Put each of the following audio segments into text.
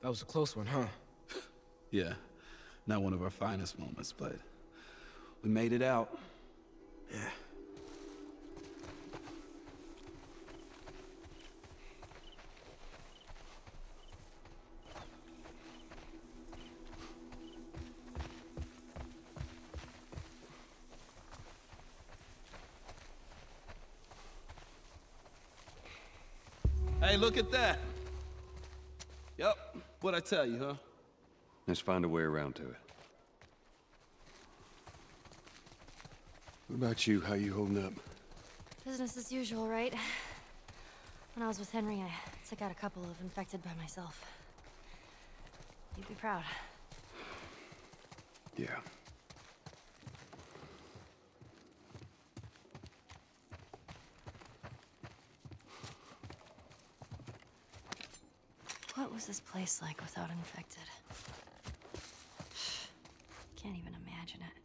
That was a close one, huh? Yeah, not one of our finest moments, but we made it out. Yeah. Hey, look at that! Yep, what'd I tell you, huh? Let's find a way around to it. What about you? How you holding up? Business as usual, right? When I was with Henry, I took out a couple of infected by myself. You'd be proud. Yeah. What was this place like without infected? Can't even imagine it.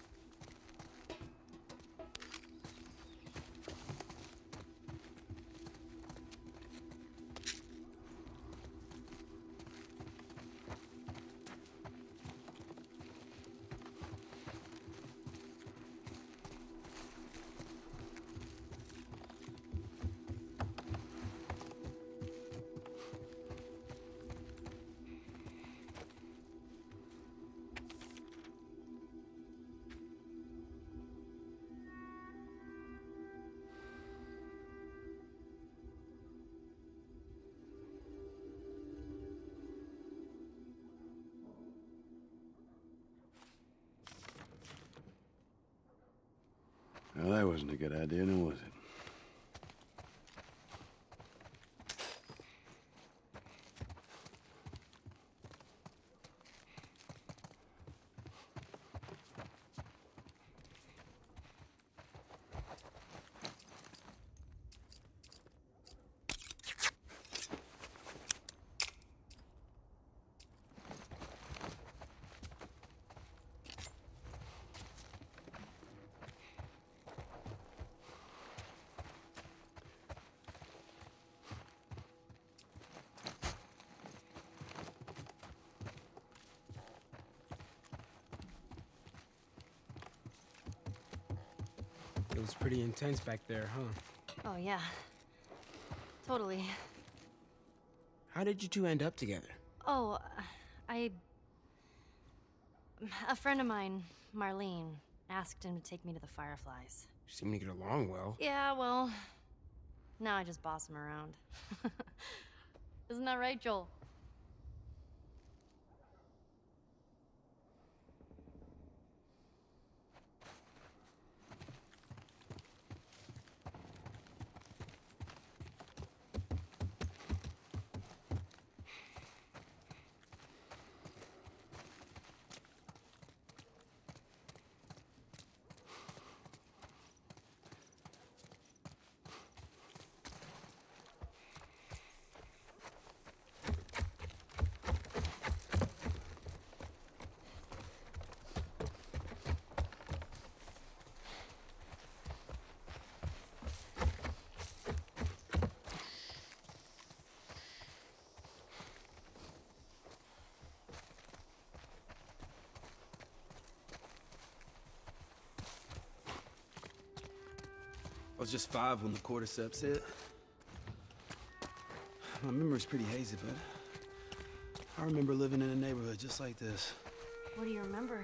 Well, that wasn't a good idea, now was it? It was pretty intense back there, huh? Oh, yeah. Totally. How did you two end up together? Oh, a friend of mine, Marlene, asked him to take me to the Fireflies. You seem to get along well. Yeah, well, now I just boss him around. Isn't that right, Joel? I was just 5 when the cordyceps hit. My memory's pretty hazy, but I remember living in a neighborhood just like this. What do you remember?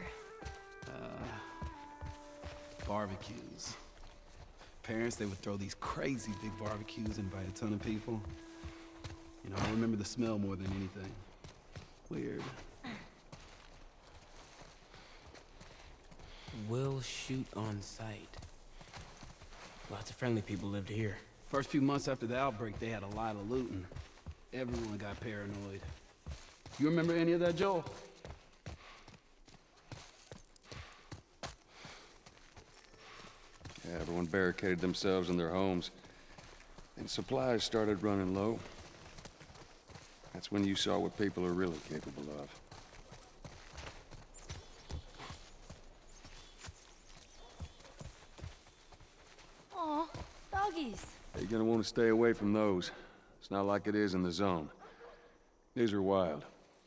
Barbecues. Parents, they would throw these crazy big barbecues and invite a ton of people. You know, I remember the smell more than anything. Weird. We'll shoot on sight. Lots of friendly people lived here. First few months after the outbreak, they had a lot of looting. Everyone got paranoid. You remember any of that, Joel? Yeah, everyone barricaded themselves in their homes, and supplies started running low. That's when you saw what people are really capable of. Aw, doggies. You're gonna want to stay away from those. It's not like it is in the zone. These are wild.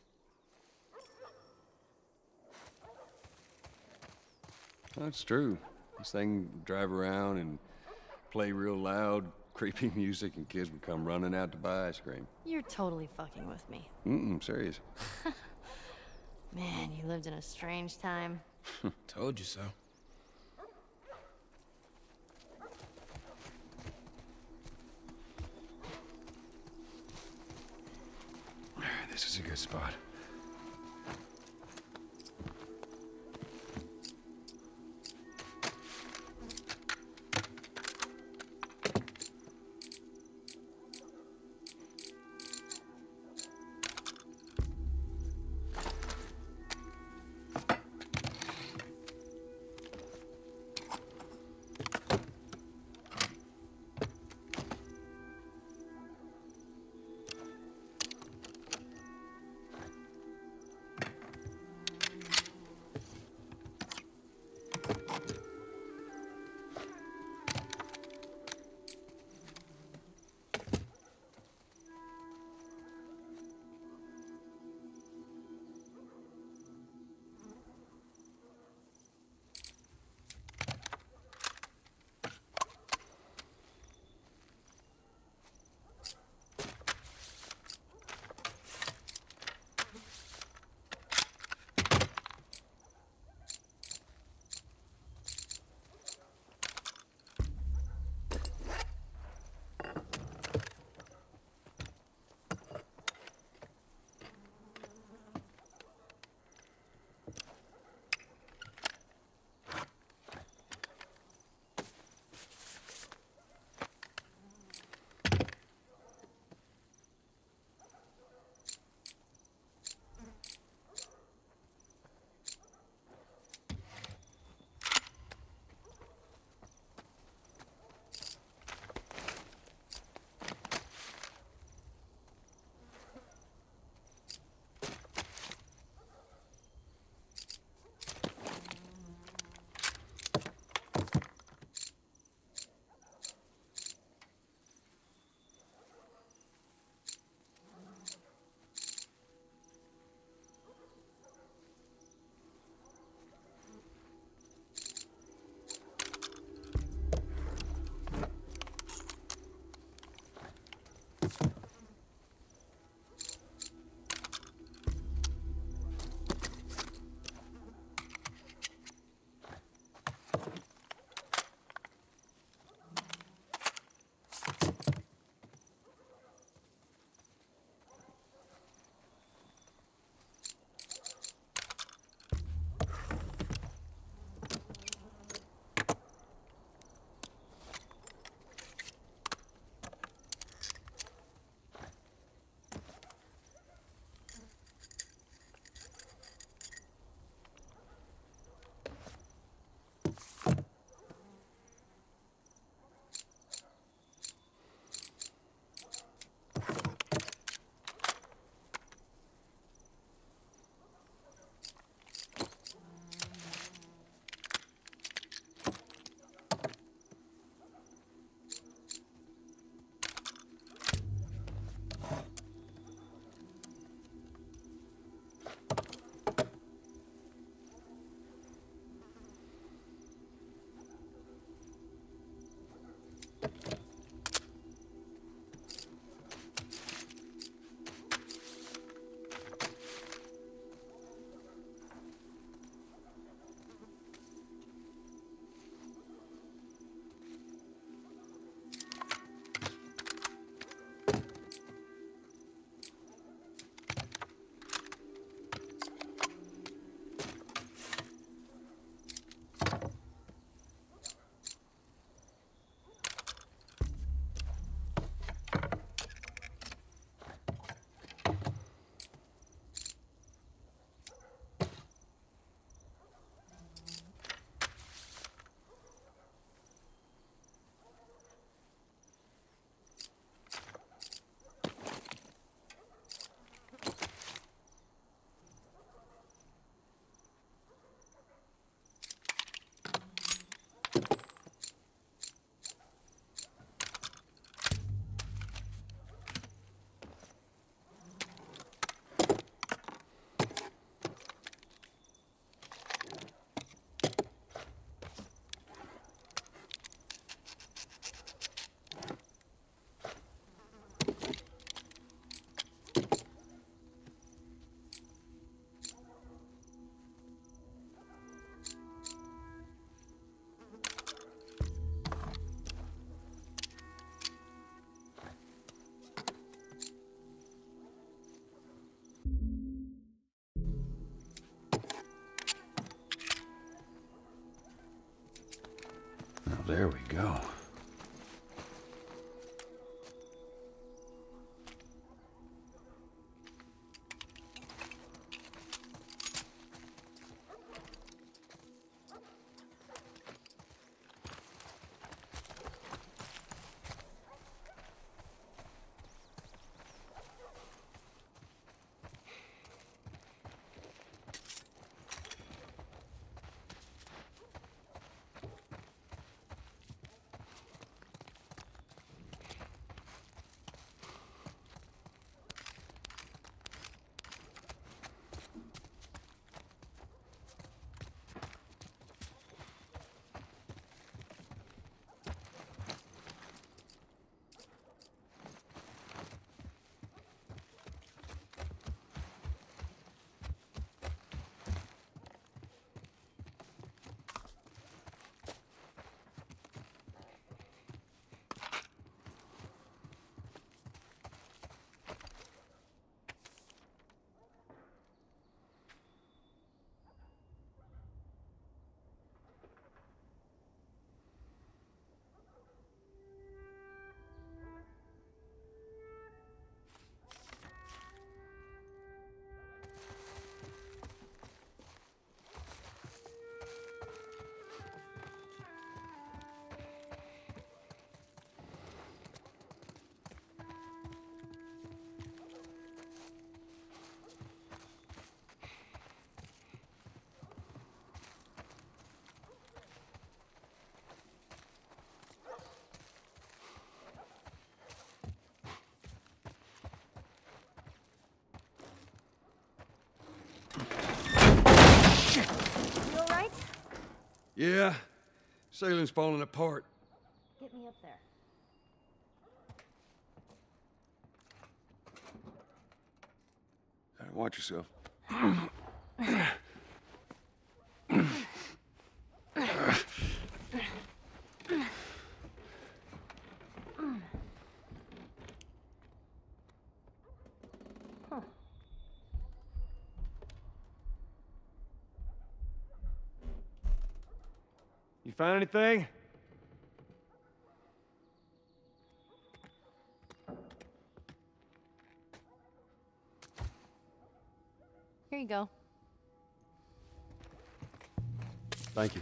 That's true. This thing would drive around and play real loud, creepy music, and kids would come running out to buy ice cream. You're totally fucking with me. Serious. Man, you lived in a strange time. Told you so. This is a good spot. there we go. You alright? Yeah, sailing's falling apart. Get me up there. Watch yourself. You find anything? Here you go. Thank you.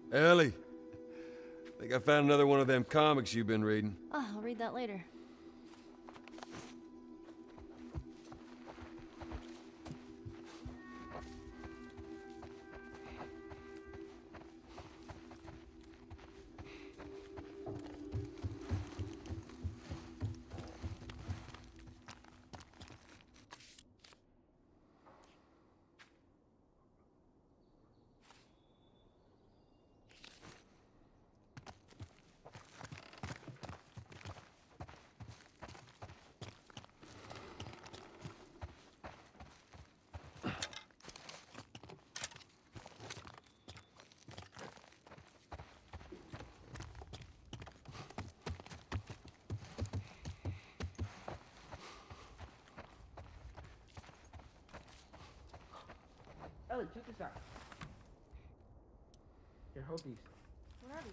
Ellie, think I found another one of them comics you've been reading. Oh, I'll read that later. Ellie, check this out. Here, hold these. What are these?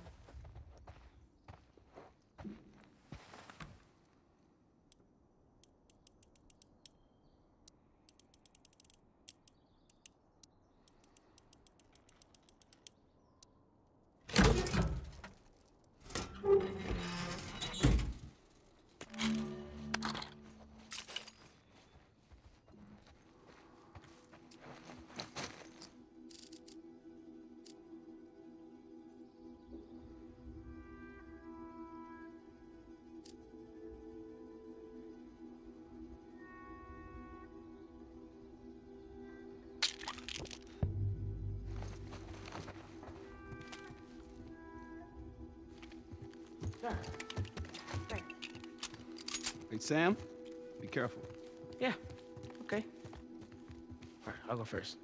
Sure. Thanks. Hey, Sam, be careful. Yeah, okay. All right, I'll go first.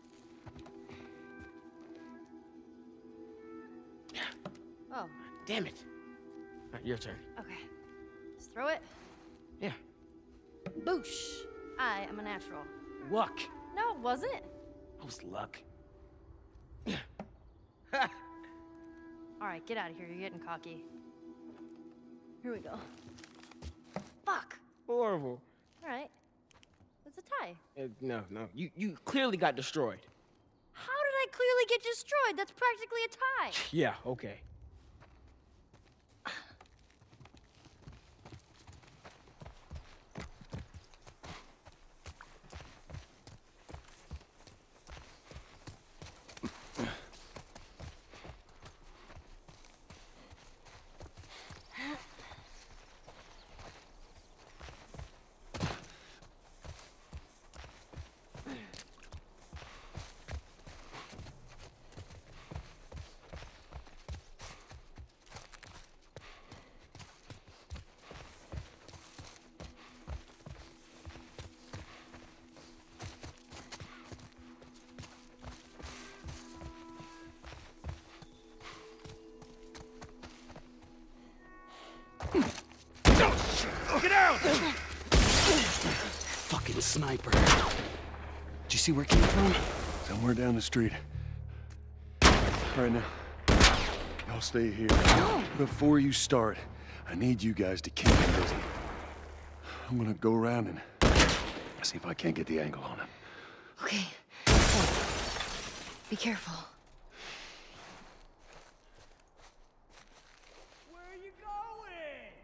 Yeah, Oh, damn it. All right, your turn. okay. Just throw it. Yeah. Boosh! I am a natural. Luck. No, it wasn't. That was luck. Alright, get out of here. You're getting cocky. Here we go. Fuck! Horrible. Alright. It's a tie. No, you clearly got destroyed. How did I clearly get destroyed? That's practically a tie. Yeah, okay. Get out! Fucking sniper. Did you see where it came from? Somewhere down the street. All right, now, y'all stay here. Before you start, I need you guys to keep him busy. I'm gonna go around and see if I can't get the angle on him. Okay. Be careful. Where are you going?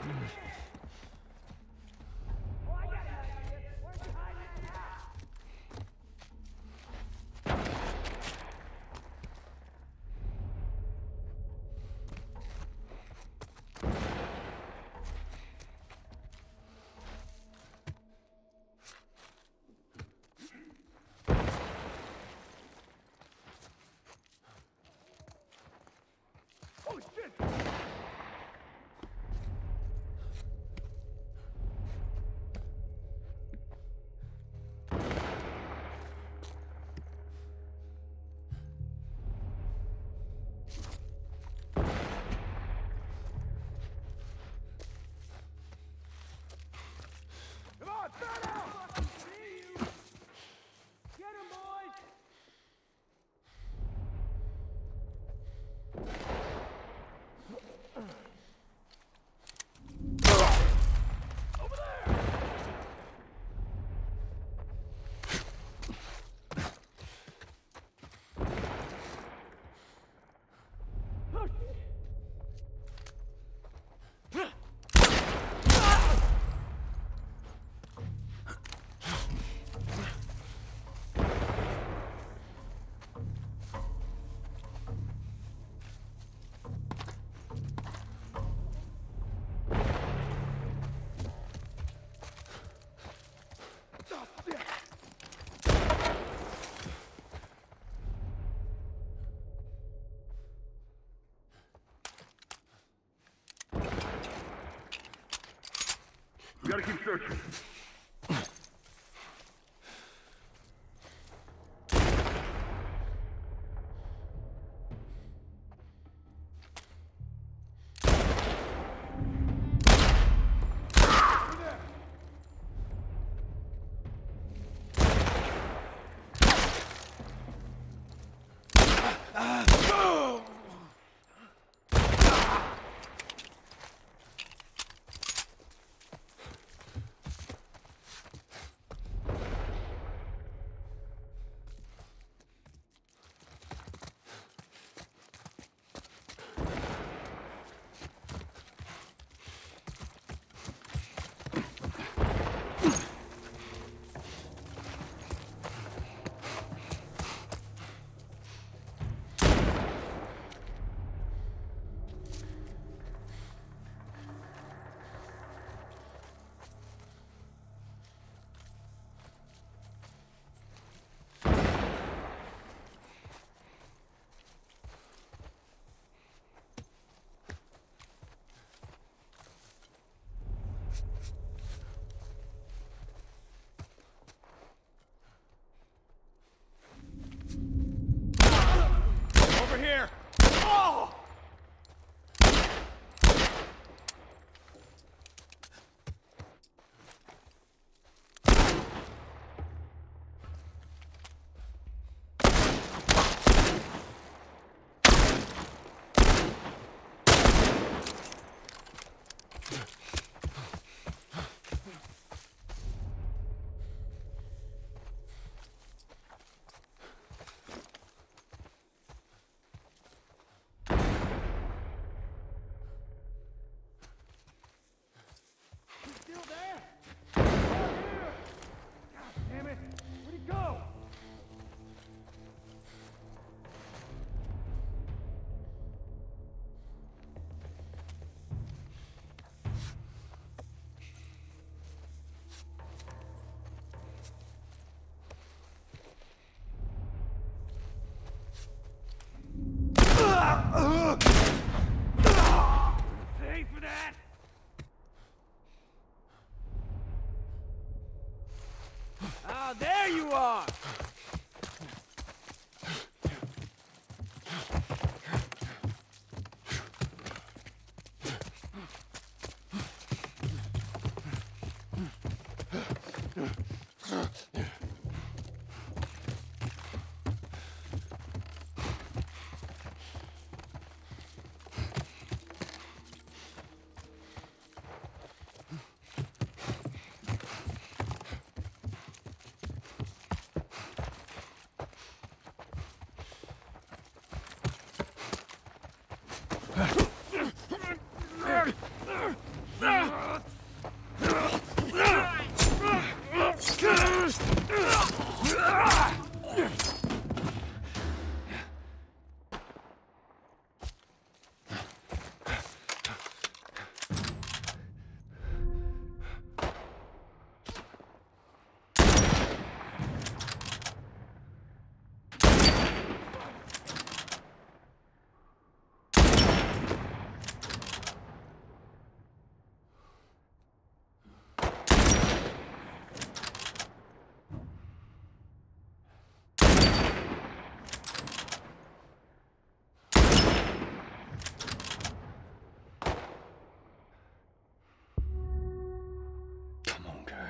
We gotta keep searching.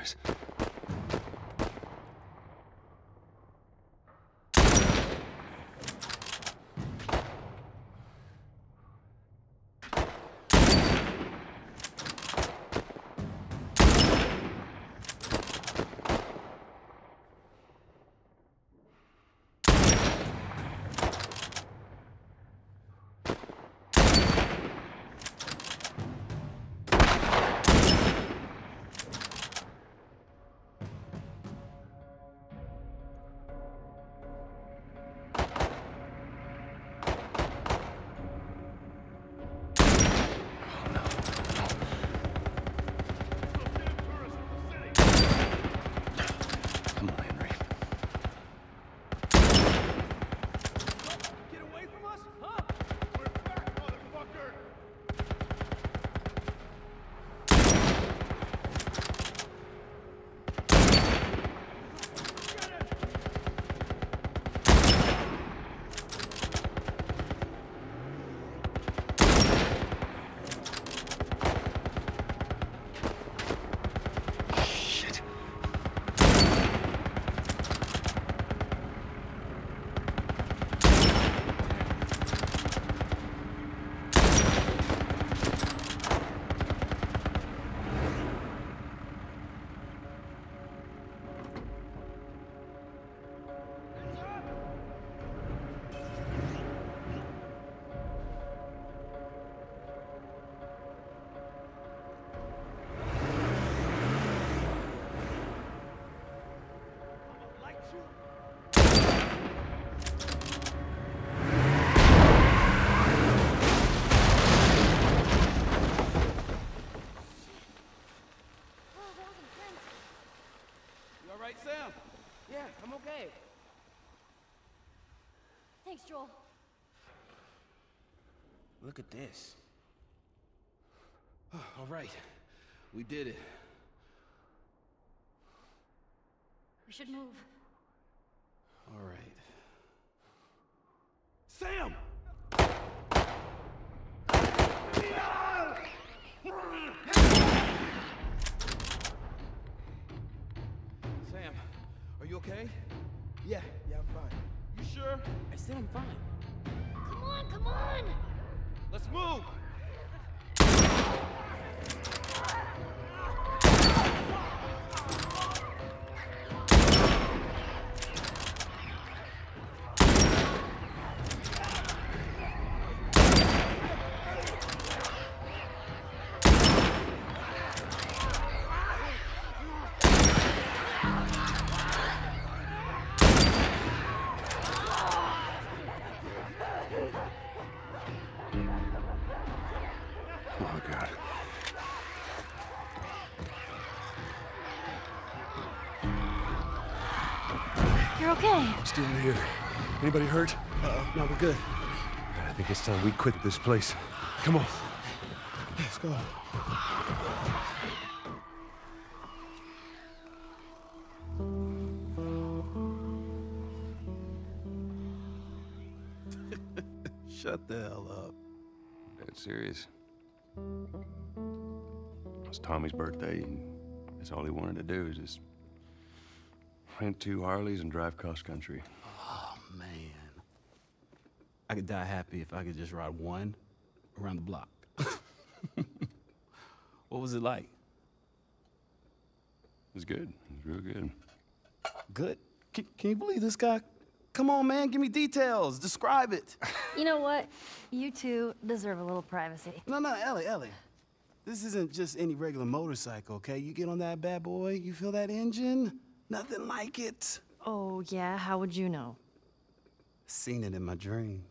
guys. Come on, Henry. Get away from us, huh? We're back, motherfucker! Shit. Light you. Oh, that was intense. You all right, Sam? Yeah, I'm okay. Thanks, Joel. Look at this. All right. We did it. We should move. All right. Sam! Sam, are you okay? Yeah, I'm fine. You sure? I said I'm fine. Come on, come on! Let's move! Oh, God. You're okay. Still here. Anybody hurt? No, we're good. I think it's time we quit this place. Come on. Let's go. Shut the hell up. Dead serious. It's Tommy's birthday, and that's all he wanted to do is just rent 2 Harleys and drive cross country. Oh, man. I could die happy if I could just ride one around the block. What was it like? It was good. It was real good. Good? Can you believe this guy? Come on, man, give me details. Describe it. You know what? You two deserve a little privacy. No, Ellie. This isn't just any regular motorcycle, okay? You get on that bad boy, you feel that engine? Nothing like it. Oh, yeah? How would you know? Seen it in my dreams.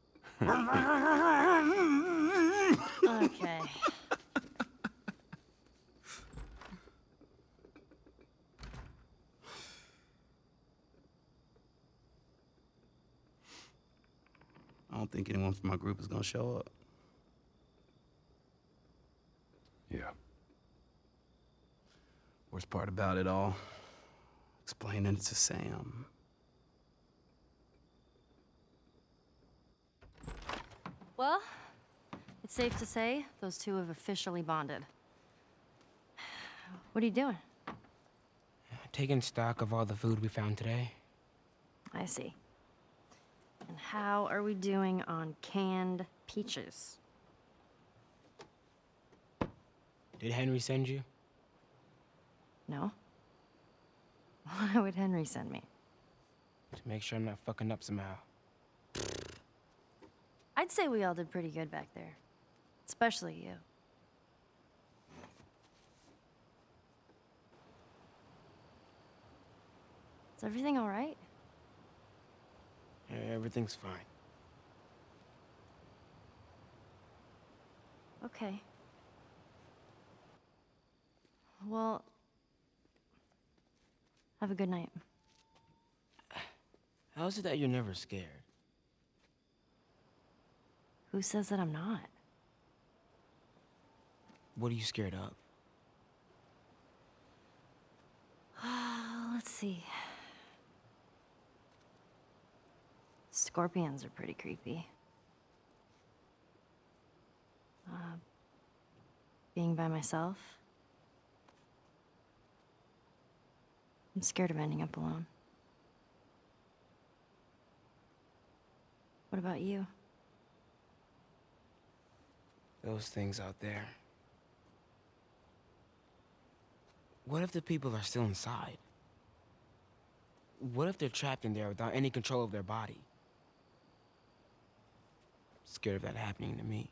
Okay. I don't think anyone from my group is gonna show up. Yeah. Worst part about it all, explaining it to Sam. Well, it's safe to say those two have officially bonded. What are you doing? taking stock of all the food we found today. I see. And how are we doing on canned peaches? Did Henry send you? No? Why would Henry send me? To make sure I'm not fucking up somehow. I'd say we all did pretty good back there. Especially you. Is everything all right? Yeah, everything's fine. Okay. Well, have a good night. How is it that you're never scared? Who says that I'm not? What are you scared of? Let's see. Scorpions are pretty creepy. Being by myself. I'm scared of ending up alone. What about you? Those things out there. What if the people are still inside? What if they're trapped in there without any control of their body? Scared of that happening to me.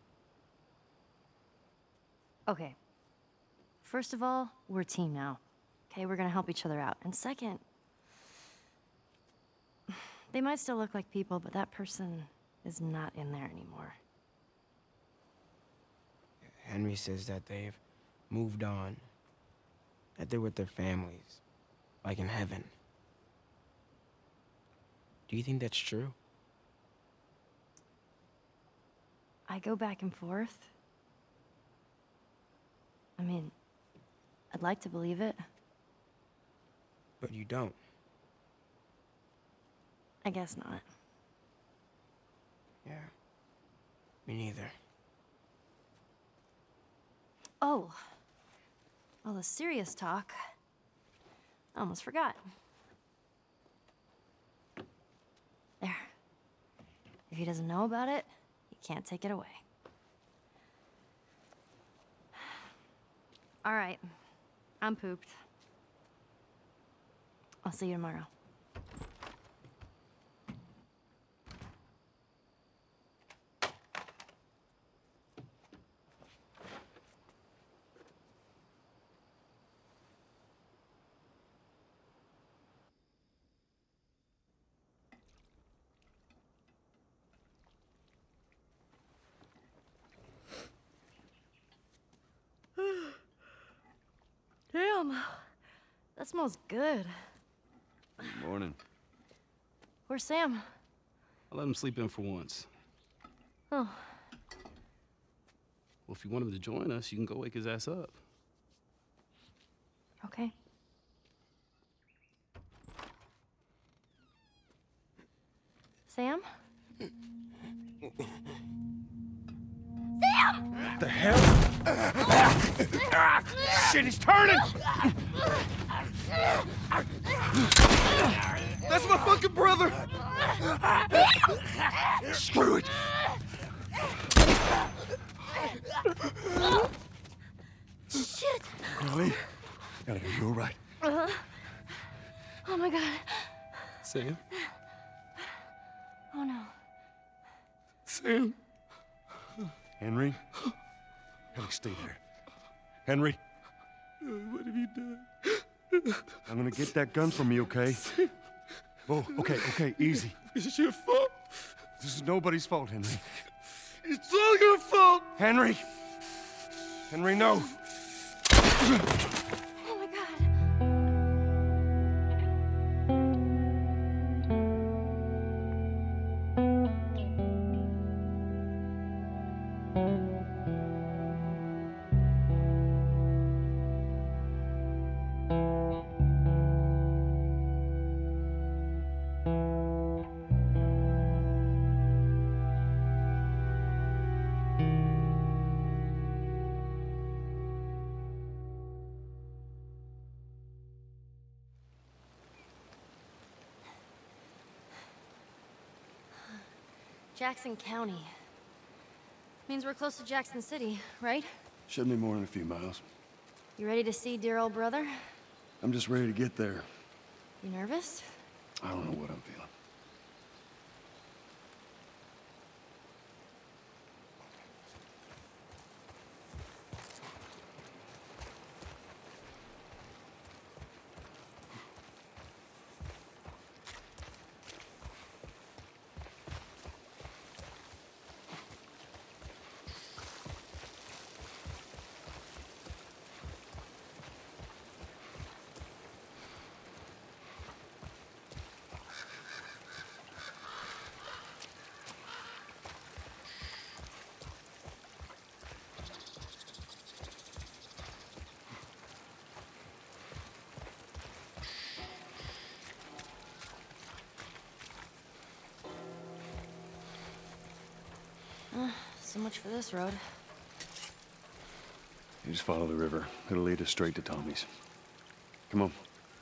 Okay. First of all, we're a team now. Okay, we're gonna help each other out. And second, they might still look like people, but that person is not in there anymore. Henry says that they've moved on. That they're with their families. Like in heaven. Do you think that's true? I go back and forth. I mean, I'd like to believe it. But you don't. I guess not. Yeah. Me neither. Oh. All the serious talk. I almost forgot. There. If he doesn't know about it, he can't take it away. All right. I'm pooped. I'll see you tomorrow. Damn. That smells good. Good morning. Where's Sam? I'll let him sleep in for once. Oh. Well, if you want him to join us, you can go wake his ass up. Okay. Sam? What the hell? Shit, he's turning! That's my fucking brother! Screw it! Shit! Ellie? Ellie, are you all right? Oh my god. Sam? Oh no. Sam? Henry? Ellie, stay there. Henry? What have you done? I'm gonna get that gun from you, okay? Oh, okay, easy. It's your fault. This is nobody's fault, Henry. It's all your fault! Henry! Henry, no! Oh my god. Jackson County. Means we're close to Jackson City, right? Shouldn't be more than a few miles. You ready to see dear old brother? I'm just ready to get there. You nervous? I don't know what I'm feeling. So much for this road. You just follow the river. It'll lead us straight to Tommy's. Come on.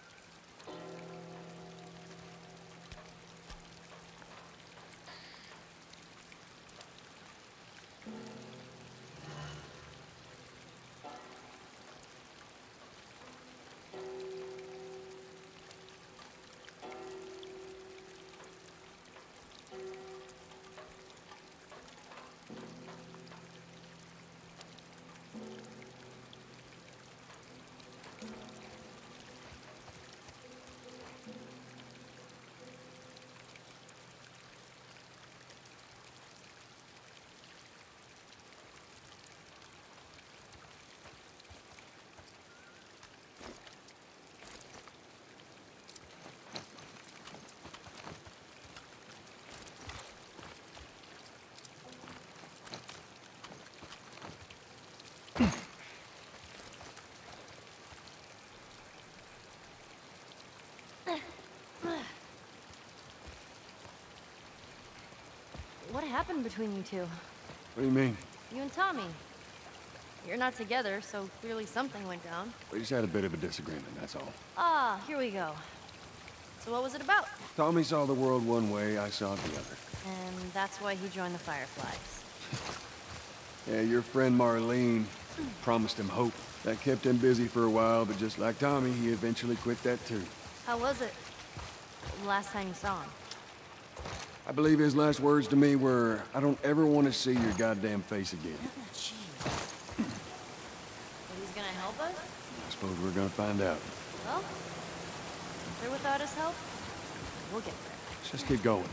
What happened between you two? What do you mean? You and Tommy. You're not together, so clearly something went down. We just had a bit of a disagreement, that's all. Ah, here we go. So what was it about? Tommy saw the world one way, I saw it the other. And that's why he joined the Fireflies. Yeah, your friend Marlene promised him hope. That kept him busy for a while, but just like Tommy, he eventually quit that too. How was it? Last time you saw him? I believe his last words to me were, I don't ever want to see your goddamn face again. Jeez. But he's gonna help us? I suppose we're gonna find out. Well, with or without his help, we'll get there. Let's just keep going.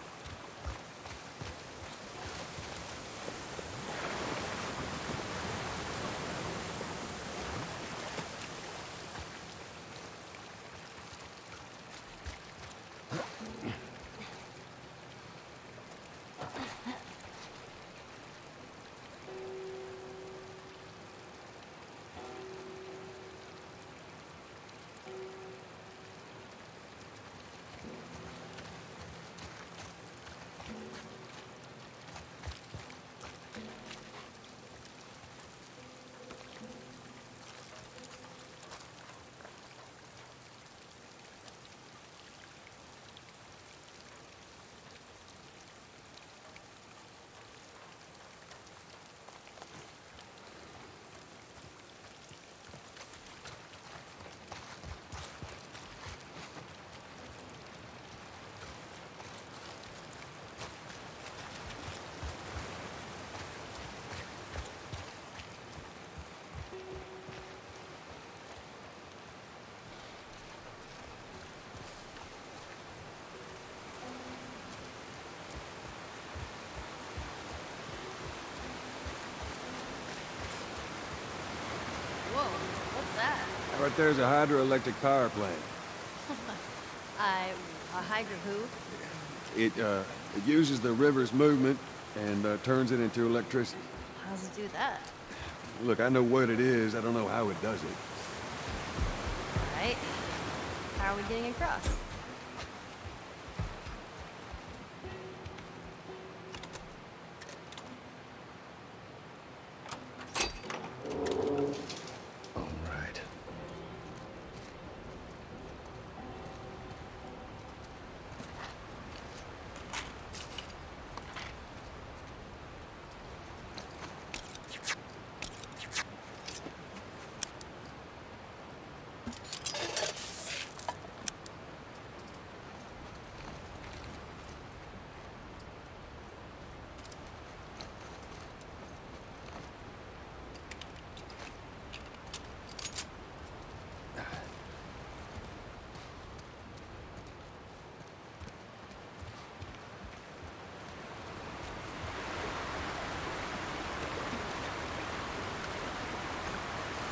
Whoa, what's that? Right there's a hydroelectric power plant. A hydro who? It uses the river's movement and turns it into electricity. How does it do that? Look, I know what it is. I don't know how it does it. Right. How are we getting across? All right.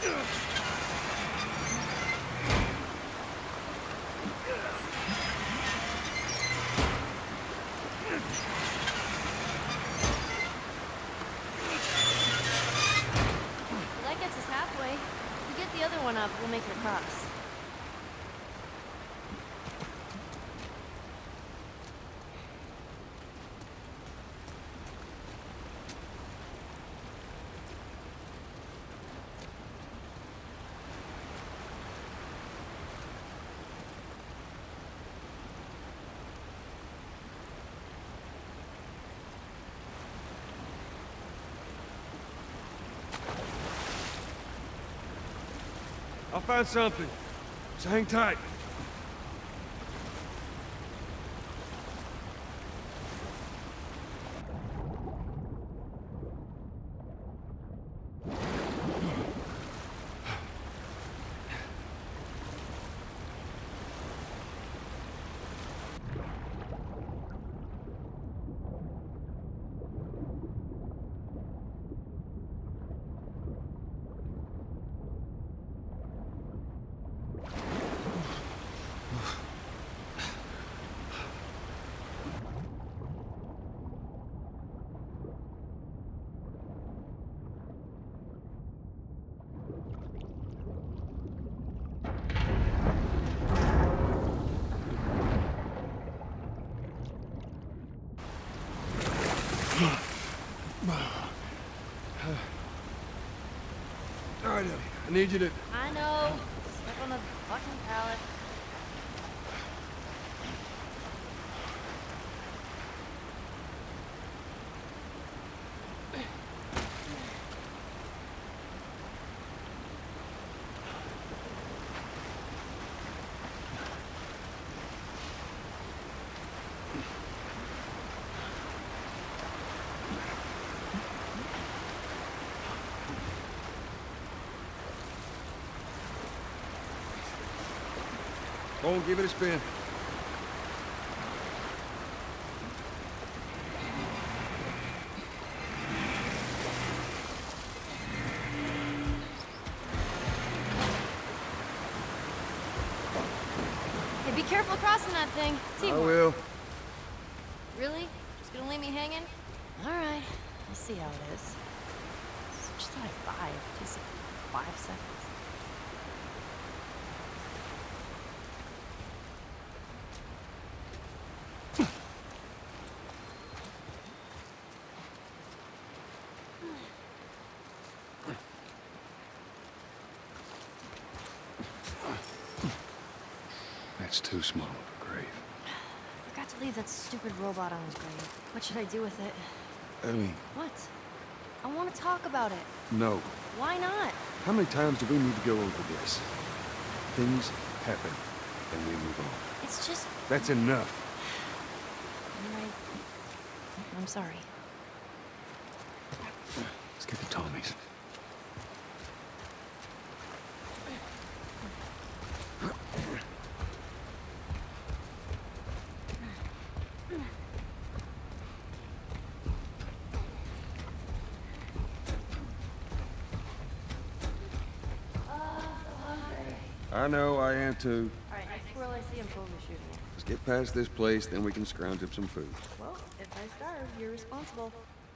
That gets us halfway. If we get the other one up, we'll make it across. I'll find something. So hang tight. All right, Ellie, I need you to... I know. Step on the fucking pallet. Go on, give it a spin. Hey, be careful crossing that thing. I Teamwork. will. Really? Just gonna leave me hanging? All right. We'll see how it is. It's just like 5. Just 5 seconds. That's too small of a grave. I forgot to leave that stupid robot on his grave. What should I do with it? Ellie, What? I want to talk about it. no. Why not? How many times do we need to go over this? Things happen, and we move on. It's just... That's enough. All right. I'm sorry. Let's get the Tommies. I know, I am too. All right, next squirrel I see, I'm totally shooting it. Let's get past this place, then we can scrounge up some food. Well, if I starve, you're responsible.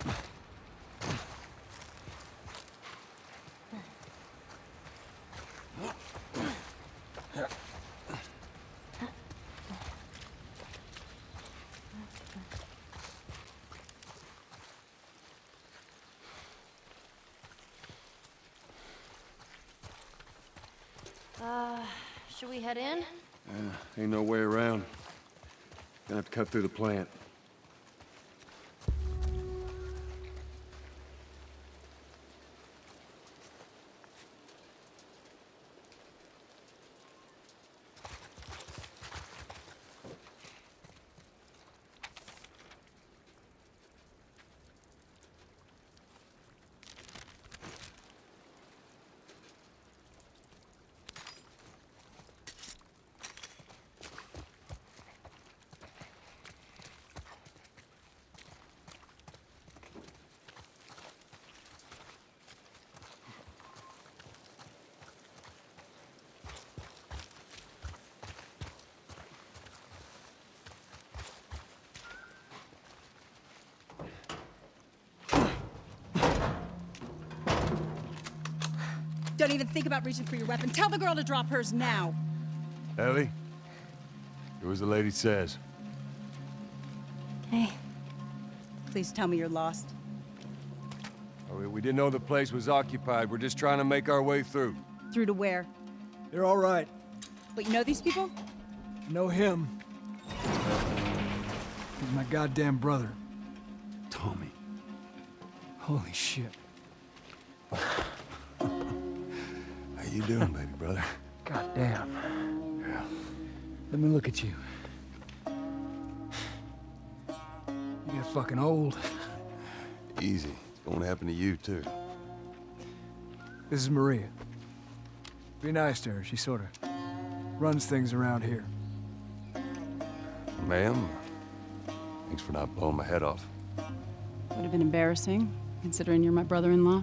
Should we head in? Ain't no way around. Gonna have to cut through the plant. Don't even think about reaching for your weapon. Tell the girl to drop hers now. Ellie, do as the lady says. Hey. Please tell me you're lost. Oh, we didn't know the place was occupied. We're just trying to make our way through. Through to where? They're all right. But you know these people? I know him. He's my goddamn brother. Tommy. Holy shit. How you doing, baby brother? Goddamn. Yeah. Let me look at you. You get fucking old. Easy. It's going to happen to you, too. This is Maria. Be nice to her. She sort of runs things around here. Ma'am, thanks for not blowing my head off. Would have been embarrassing, considering you're my brother-in-law.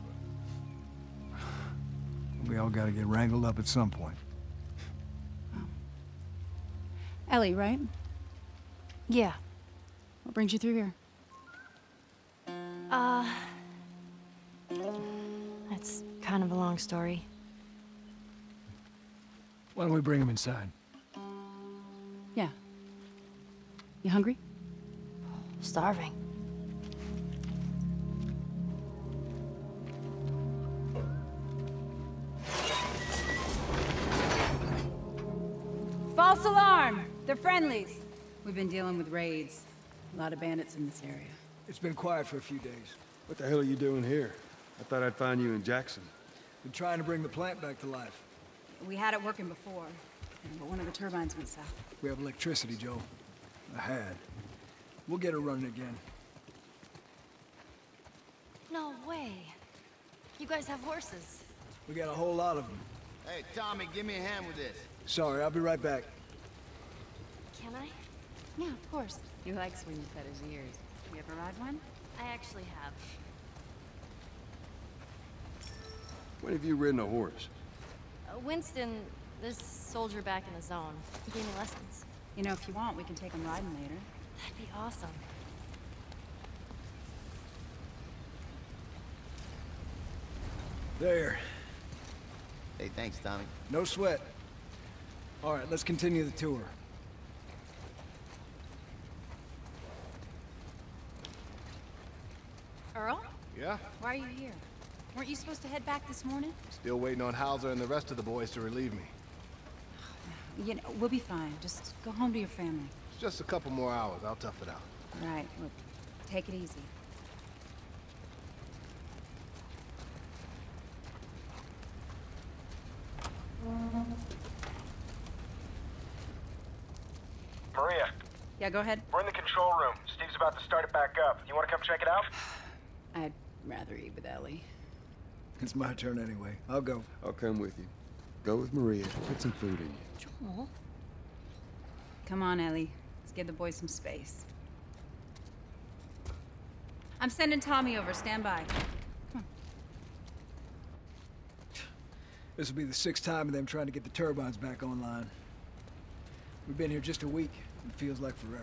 We all gotta get wrangled up at some point. Ellie, right? Yeah. What brings you through here? That's kind of a long story. Why don't we bring him inside? Yeah. You hungry? Starving. False alarm! They're friendlies. We've been dealing with raids. A lot of bandits in this area. It's been quiet for a few days. What the hell are you doing here? I thought I'd find you in Jackson. Been trying to bring the plant back to life. We had it working before, but one of the turbines went south. We have electricity, Joe. I had. We'll get her running again. No way. You guys have horses. We got a whole lot of them. Hey, Tommy, give me a hand with this. Sorry, I'll be right back. Can I? Yeah, of course. He likes when you pet his ears. You ever ride one? I actually have. When have you ridden a horse? Winston, this soldier back in the zone, he gave me lessons. You know, if you want, we can take him riding later. That'd be awesome. There. Hey, thanks, Tommy. No sweat. All right, let's continue the tour. Earl? Yeah? Why are you here? Weren't you supposed to head back this morning? Still waiting on Hauser and the rest of the boys to relieve me. You know, we'll be fine. Just go home to your family. It's just a couple more hours. I'll tough it out. All right, look, take it easy. Maria, Yeah, go ahead. we're in the control room. Steve's about to start it back up. You want to come check it out? I'd rather eat with Ellie. It's my turn anyway. I'll go. I'll come with you. Go with Maria. Put some food in you. Joel? Come on, Ellie. Let's give the boys some space. I'm sending Tommy over. Stand by. This will be the 6th time of them trying to get the turbines back online. We've been here just a week. It feels like forever.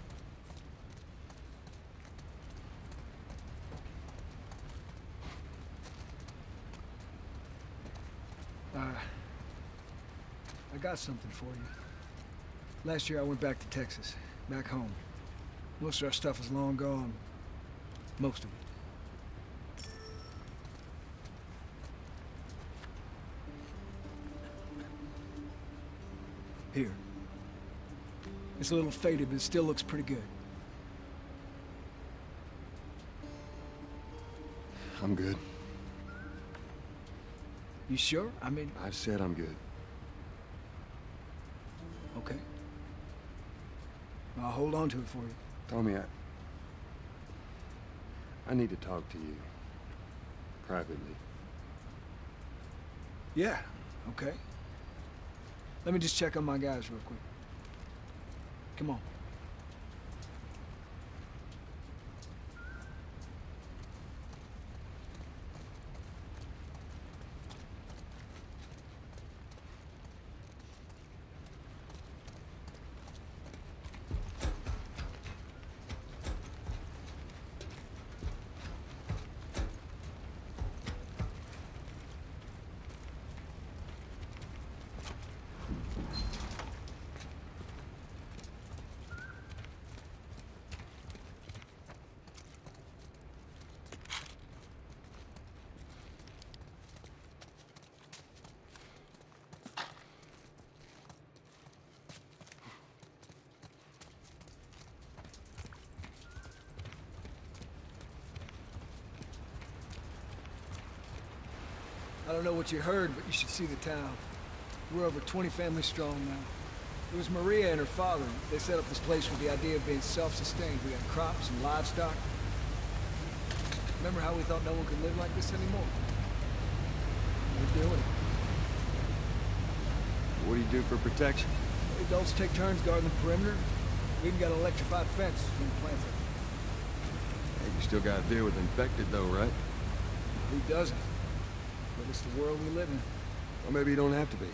I got something for you. Last year I went back to Texas, back home. Most of our stuff is long gone. Most of it. Here. It's a little faded, but it still looks pretty good. I'm good. You sure? I mean, I've said I'm good. okay. I'll hold on to it for you. Tommy, I need to talk to you. Privately. Yeah, okay. Let me just check on my guys real quick. Come on. I don't know what you heard, but you should see the town. We're over 20 families strong now. It was Maria and her father. They set up this place with the idea of being self-sustained. We got crops and livestock. Remember how we thought no one could live like this anymore? We're doing it. What do you do for protection? The adults take turns guarding the perimeter. We even got an electrified fence between the plants. Hey, you still gotta deal with infected though, right? Who doesn't? But it's the world we live in. Or maybe you don't have to be.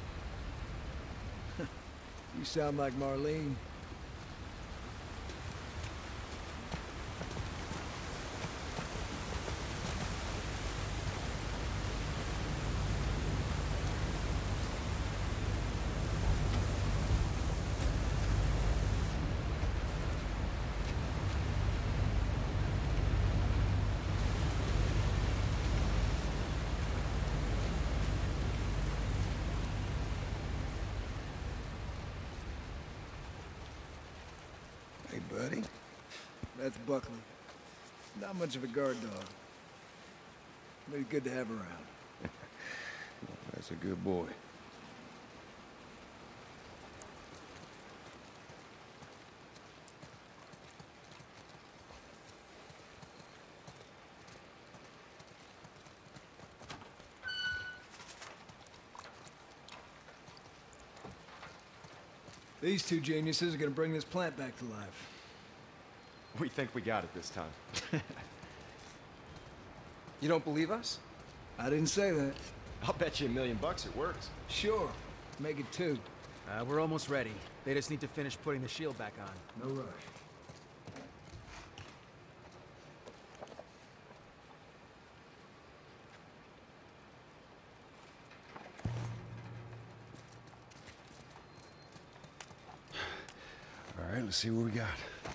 You sound like Marlene. Hey, buddy. That's Buckley. Not much of a guard dog. But he's good to have around. That's a good boy. These two geniuses are gonna bring this plant back to life. We think we got it this time. You don't believe us? I didn't say that. I'll bet you $1 million it works. Sure. Make it two. We're almost ready. They just need to finish putting the shield back on. No rush. All right, let's see what we got.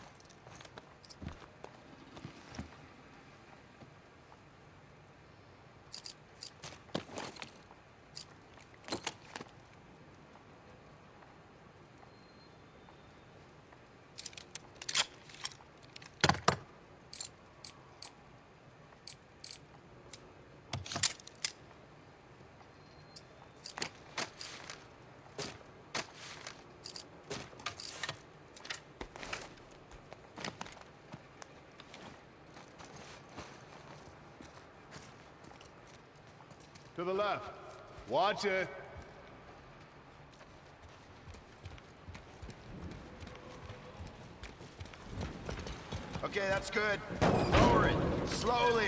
To the left. Watch it. Okay, that's good. Lower it. Slowly.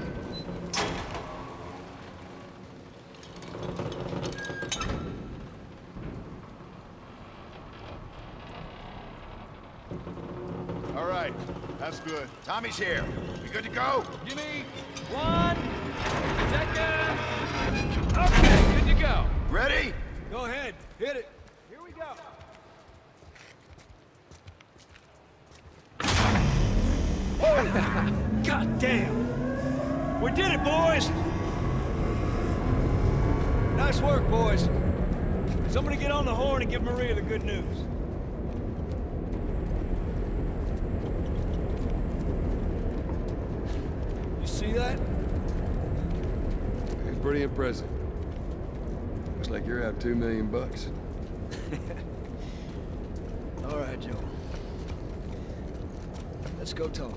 All right. That's good. Tommy's here. We good to go? Give me 1 second. Okay, good to go. Ready? Go ahead. Hit it. Here we go. God damn! We did it, boys! Nice work, boys. Somebody get on the horn and give Maria the good news. You see that? It's pretty impressive. Looks like you're out $2 million. All right, Joe. Let's go talk.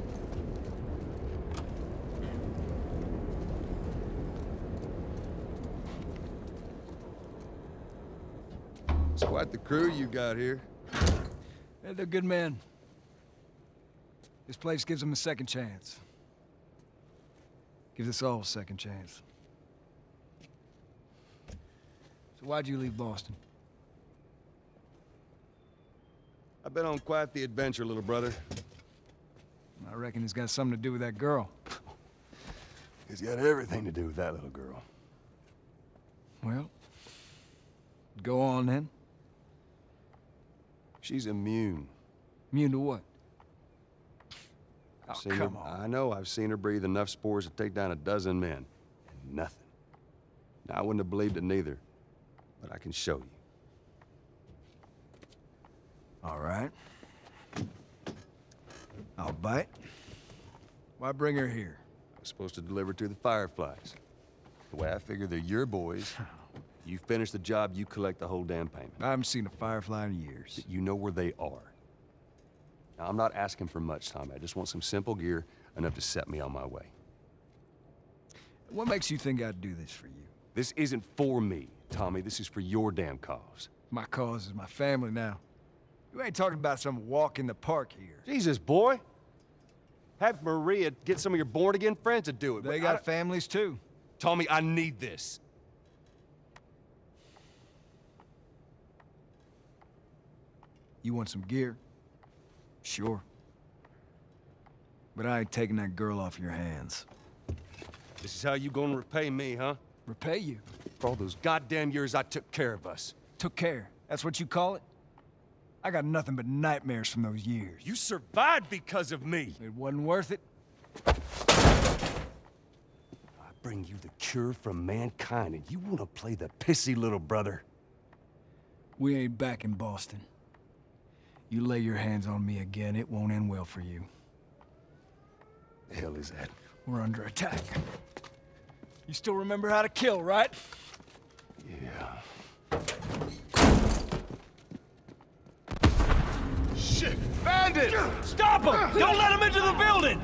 It's quite the crew you got here. Yeah, they're good men. This place gives them a second chance. Gives us all a second chance. So why'd you leave Boston? I've been on quite the adventure, little brother. I reckon it's got something to do with that girl. It's got everything to do with that little girl. Well, go on then. She's immune. Immune to what? I've Oh, seen come her, on. I know I've seen her breathe enough spores to take down 12 men. And nothing. Now, I wouldn't have believed it neither. But I can show you. All right. I'll bite. Why bring her here? I was supposed to deliver to the Fireflies. The way I figure they're your boys. You finish the job, you collect the whole damn payment. I haven't seen a Firefly in years. You know where they are. Now, I'm not asking for much, Tommy. I just want some simple gear, enough to set me on my way. What makes you think I'd do this for you? This isn't for me, Tommy. This is for your damn cause. My cause is my family now. You ain't talking about some walk in the park here. Jesus, boy. Have Maria get some of your born-again friends to do it. They got families, too. Tommy, I need this. You want some gear? Sure. But I ain't taking that girl off your hands. This is how you gonna repay me, huh? Repay you? For all those goddamn years I took care of us. Took care? That's what you call it? I got nothing but nightmares from those years. You survived because of me. It wasn't worth it. I bring you the cure from mankind, and you wanna play the pissy little brother? We ain't back in Boston. You lay your hands on me again, it won't end well for you. The hell is that? We're under attack. You still remember how to kill, right? Yeah. Shit! Bandit! Stop him! Don't let him into the building!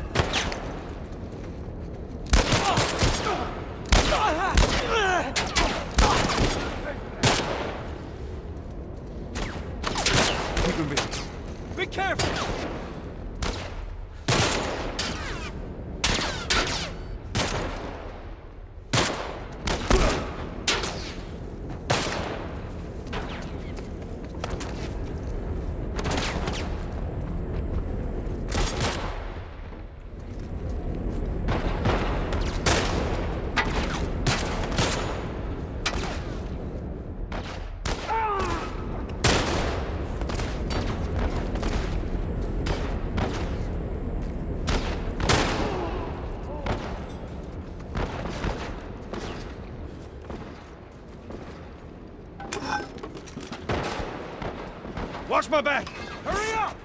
Keep him busy. Be careful! Watch my back! Hurry up!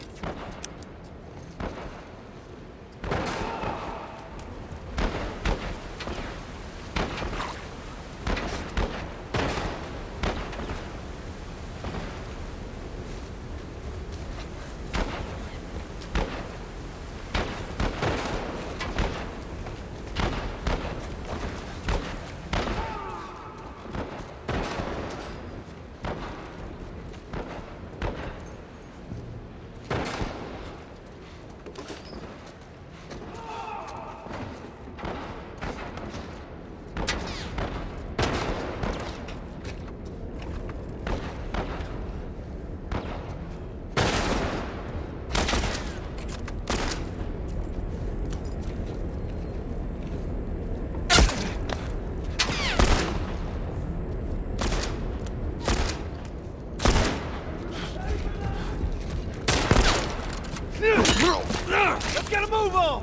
Let's get a move on!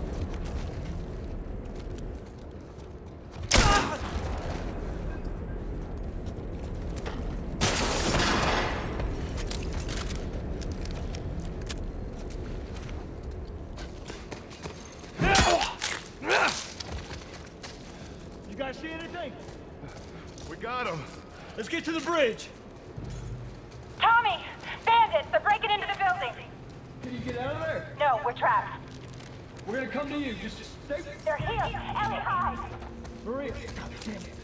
You guys see anything? We got him. Let's get to the bridge. Tommy! Bandits! They're breaking into the building! Can you get out of there? No, we're trapped. We're gonna come to you. Just stay. They're here! Ellie, hide! Maria. God damn it.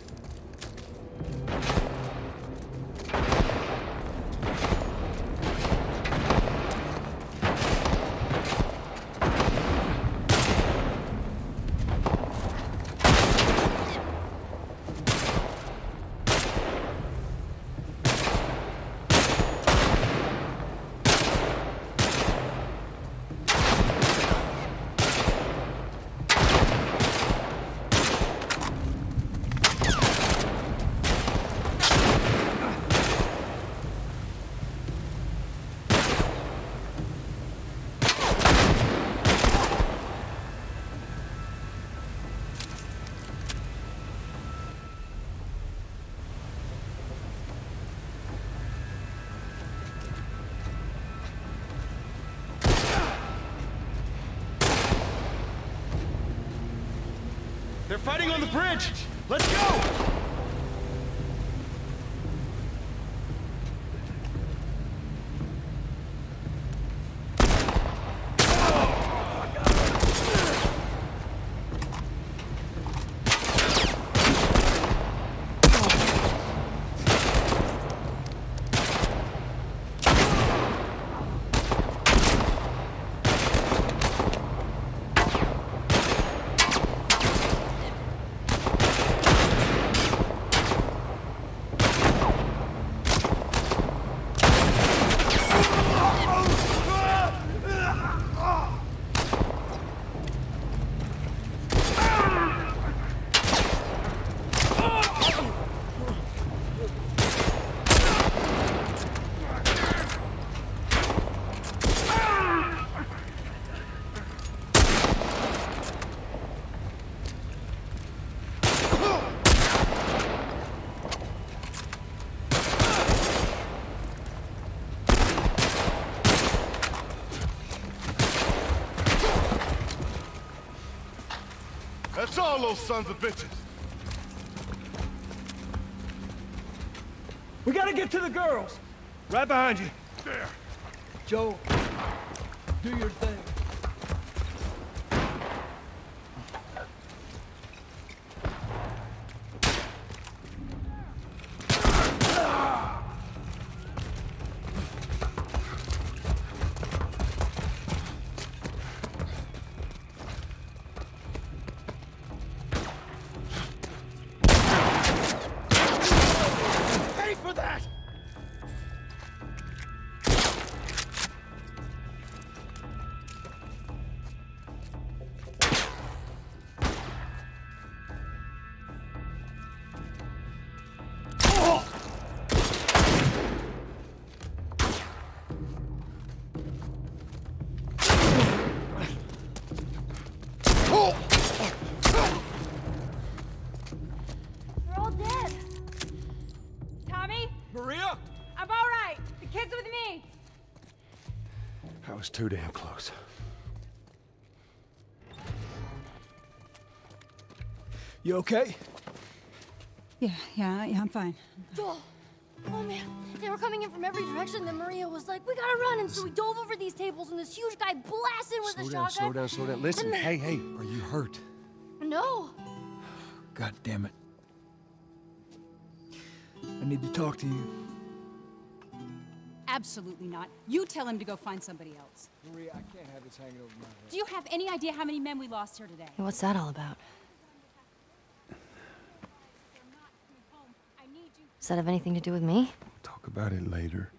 They're fighting on the bridge! Let's go! That's all those sons of bitches. We gotta get to the girls. Right behind you. There. Joe, do your thing. They're all dead. Tommy? Maria? I'm all right. The kid's with me. I was too damn close. You okay? Yeah, I'm fine. Joel! Oh man, they were coming in from every direction, then Maria was like, we gotta run, and so we dove over these tables, and this huge guy blasted with a shotgun. Slow down. Listen, hey, are you hurt? No. God damn it. I need to talk to you. Absolutely not. You tell him to go find somebody else. Maria, I can't have this hanging over my head. Do you have any idea how many men we lost here today? Hey, what's that all about? Does that have anything to do with me? Talk about it later.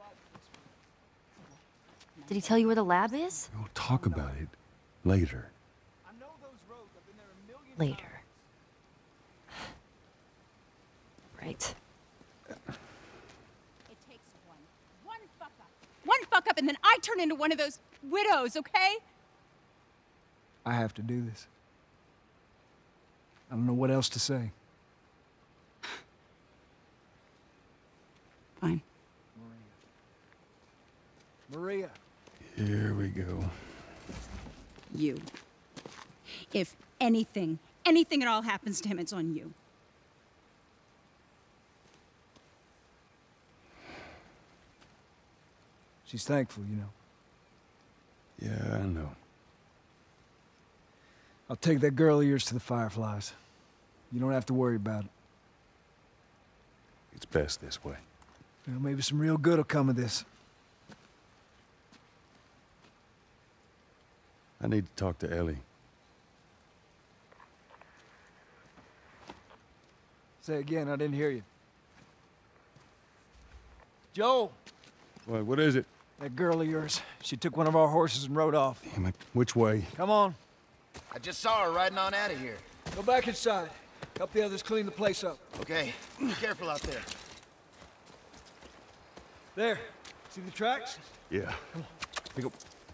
Did he tell you where the lab is? We'll talk about it later. Later. Right. It takes one fuck up. One fuck up, and then I turn into one of those widows, okay? I have to do this. I don't know what else to say. Fine. Maria. Here we go. You. If anything at all happens to him, it's on you. She's thankful, you know. Yeah, I know. I'll take that girl of yours to the Fireflies. You don't have to worry about it. It's best this way. Well, maybe some real good will come of this. I need to talk to Ellie. Say again, I didn't hear you. Joel! What is it? That girl of yours. She took one of our horses and rode off. Damn it. Which way? Come on. I just saw her riding on out of here. Go back inside. Help the others clean the place up. Okay. Be careful out there. There. See the tracks? Yeah. Come on. Here we go.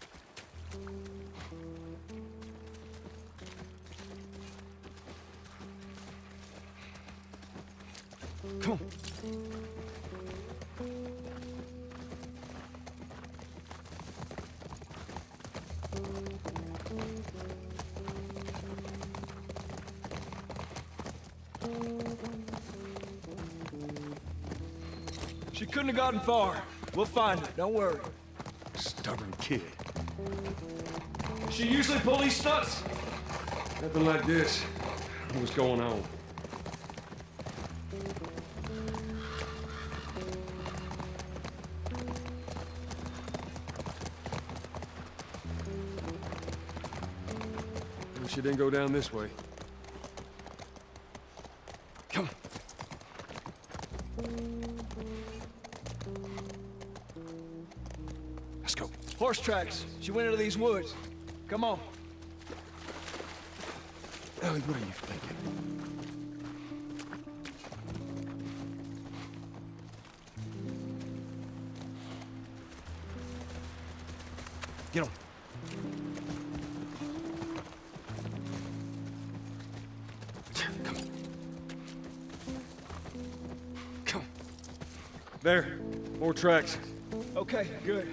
Come on. She couldn't have gotten far. We'll find her, don't worry. Stubborn kid. She usually pull these stunts? Nothing like this. What's going on? She didn't go down this way. Come on. Let's go. Horse tracks. She went into these woods. Come on. Ellie, what are you thinking? Get on. Come on. Come on. There. More tracks. Okay, good.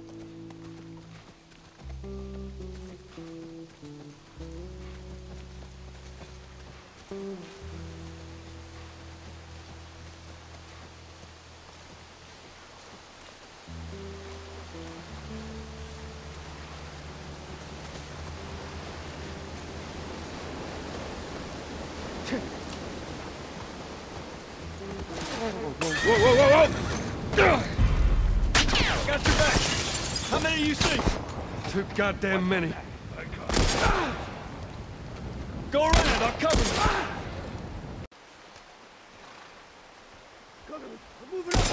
Whoa! Got your back. How many do you see? Too goddamn many. Go around, I'll cover you. Move it up.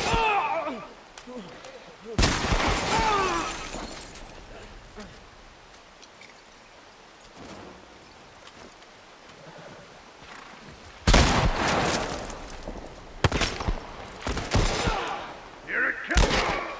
Here it comes!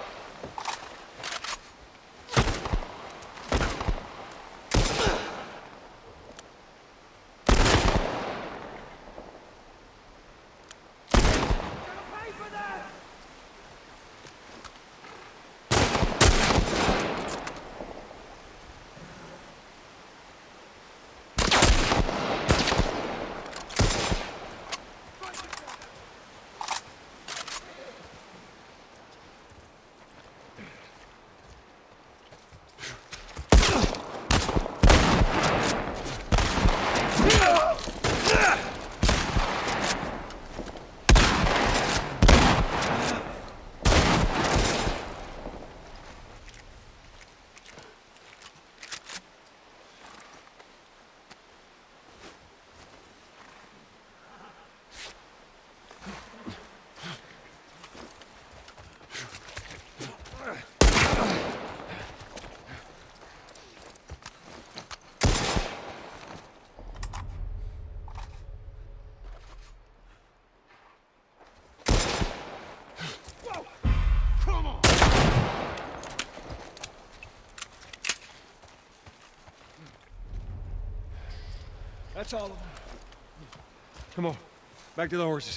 That's all of them. Come on. Back to the horses.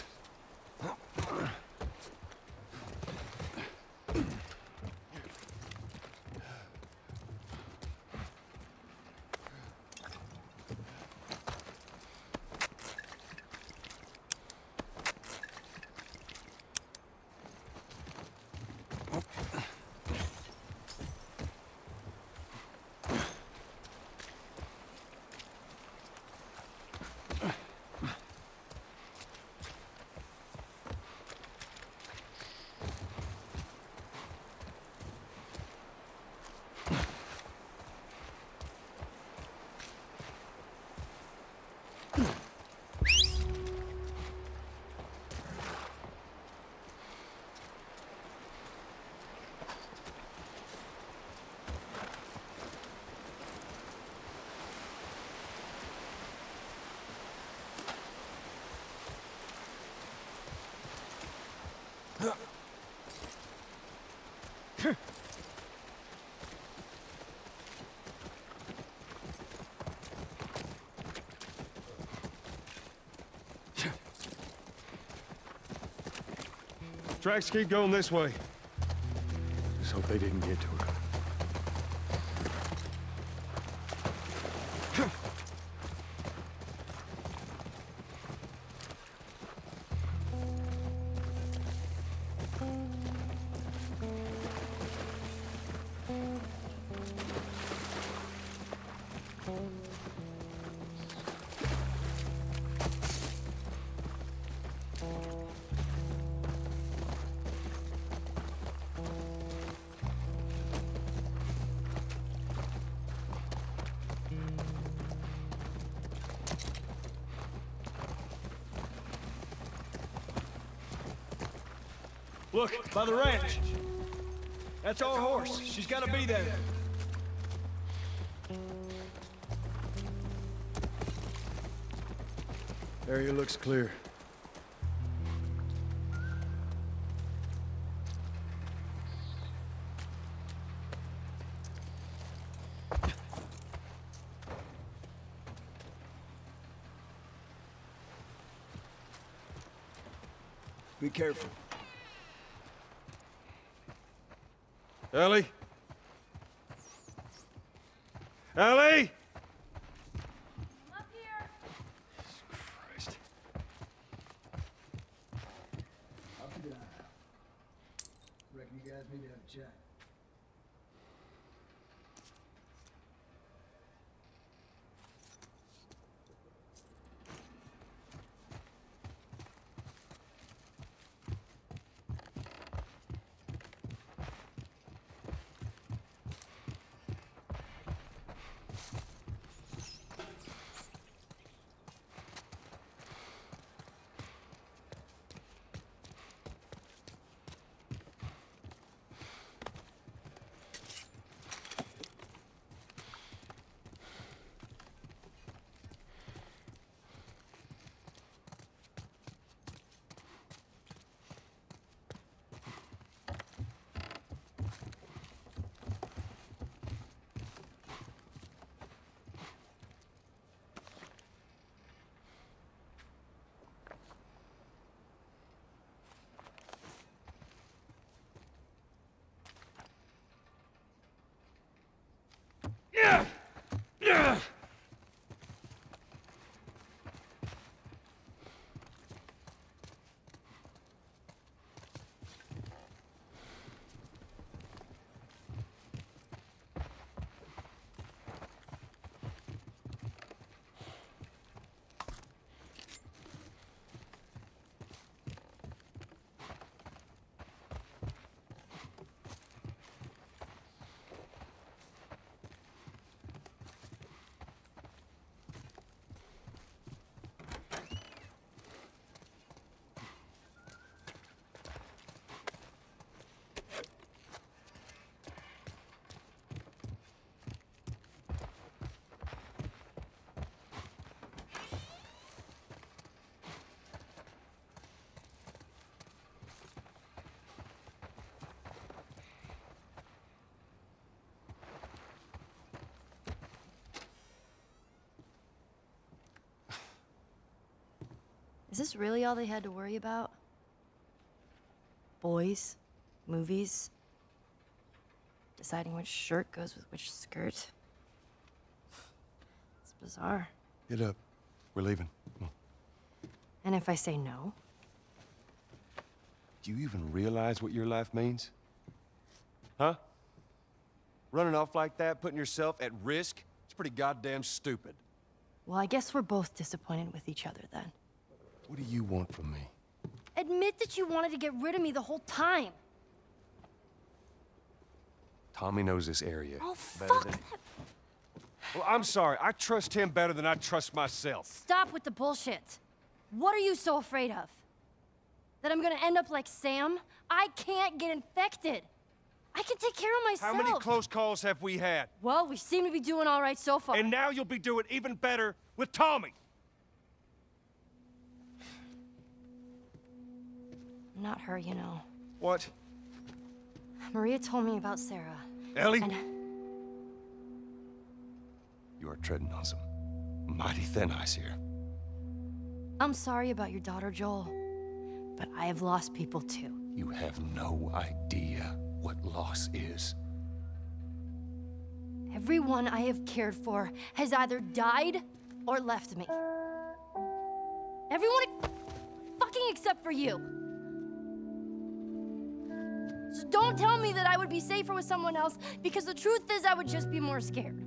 Tracks keep going this way. Just hope they didn't get to her. Look, by the ranch. That's our horse. She's gotta be there. Area looks clear. Be careful. Ellie? Ellie? I'm up here. Christ. Up and down. Reckon you guys need to have a chat. Is this really all they had to worry about? Boys, movies, deciding which shirt goes with which skirt. It's bizarre. Get up. We're leaving. Come on. And if I say no? Do you even realize what your life means? Huh? Running off like that, putting yourself at risk? It's pretty goddamn stupid. Well, I guess we're both disappointed with each other then. What do you want from me? Admit that you wanted to get rid of me the whole time. Tommy knows this area Oh, better fuck than... that. Well, I'm sorry. I trust him better than I trust myself. Stop with the bullshit. What are you so afraid of? That I'm gonna end up like Sam? I can't get infected. I can take care of myself. How many close calls have we had? Well, we seem to be doing all right so far. And now you'll be doing even better with Tommy. Not her, you know. What? Maria told me about Sarah. Ellie? And... You are treading on some mighty thin ice here. I'm sorry about your daughter, Joel. But I have lost people too. You have no idea what loss is. Everyone I have cared for has either died or left me. Everyone fucking except for you. So don't tell me that I would be safer with someone else, because the truth is I would just be more scared.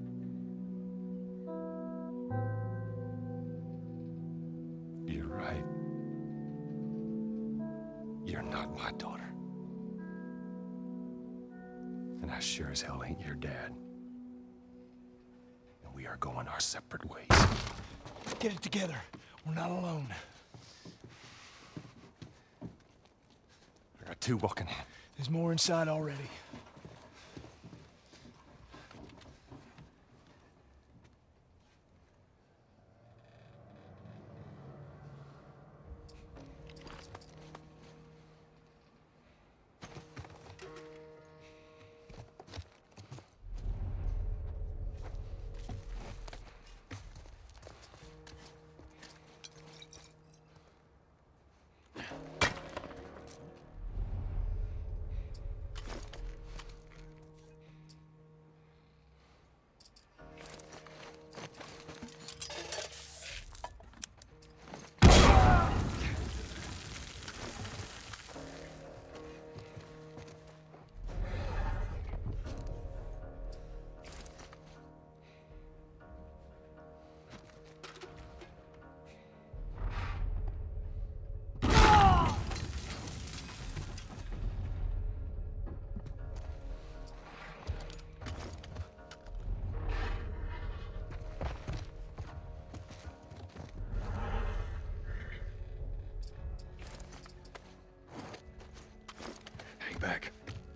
You're right. You're not my daughter. And I sure as hell ain't your dad. And we are going our separate ways. Get it together. We're not alone. I got two walking. There's more inside already. Back.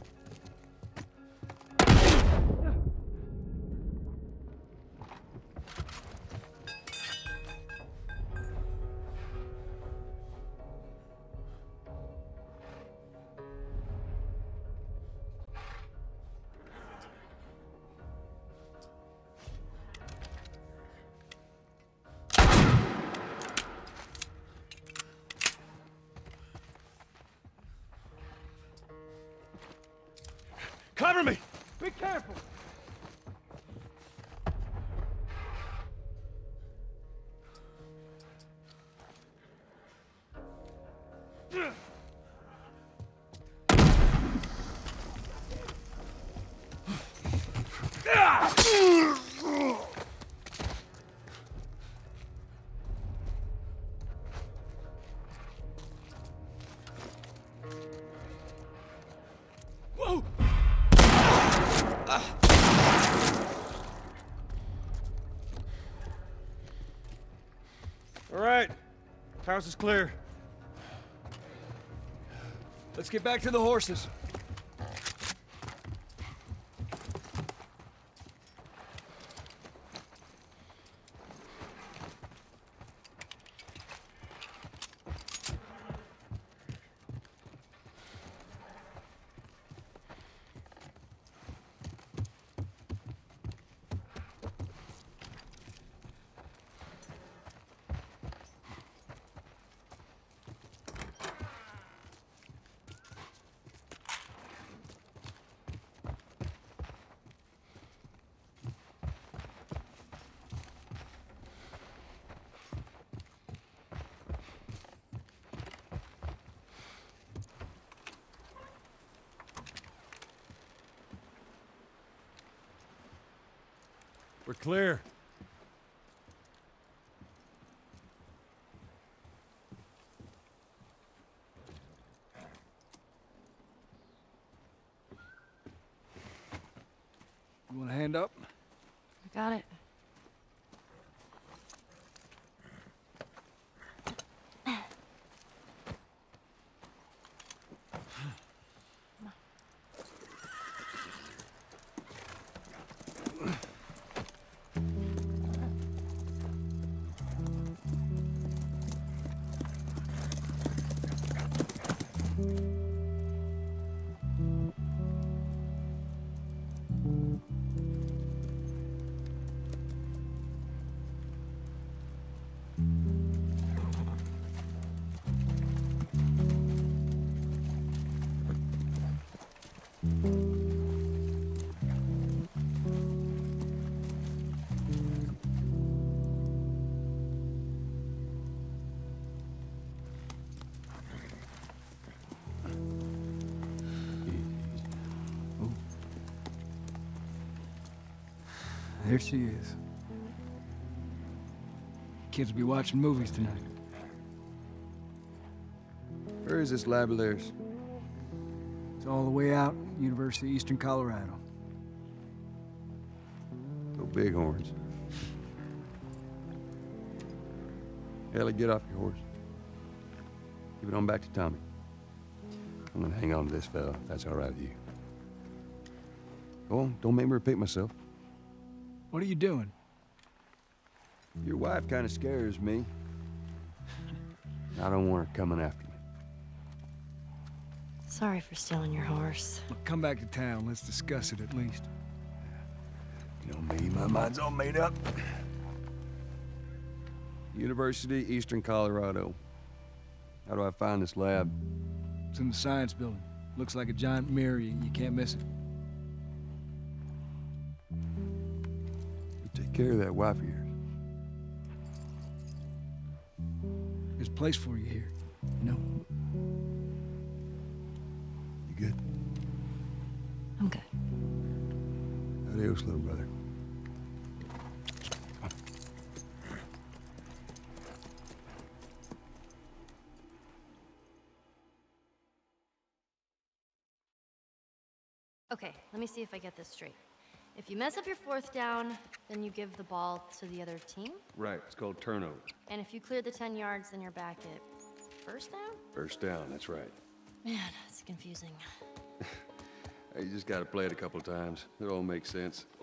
Cover me! Be careful! Whoa! All right. House is clear. Let's get back to the horses. We're clear. You want a hand up? I got it. There she is. Kids will be watching movies tonight. Where is this lab of theirs? It's all the way out, University of Eastern Colorado. Go Bighorns. Ellie, get off your horse. Give it on back to Tommy. I'm gonna hang on to this fella, if that's all right with you. Go on, don't make me repeat myself. What are you doing? Your wife kind of scares me. I don't want her coming after me. Sorry for stealing your horse. Look, come back to town. Let's discuss it at least. You know me, my mind's all made up. University, Eastern Colorado. How do I find this lab? It's in the science building. Looks like a giant mirror. You can't miss it. You take care of that wife of yours. There's a place for you here, you know? You good? I'm good. Adios, little brother. Okay, let me see if I get this straight. If you mess up your fourth down, then you give the ball to the other team? Right, it's called turnover. And if you clear the 10 yards, then you're back at first down? First down, that's right. Man, it's confusing. You just gotta play it a couple times. It all makes sense.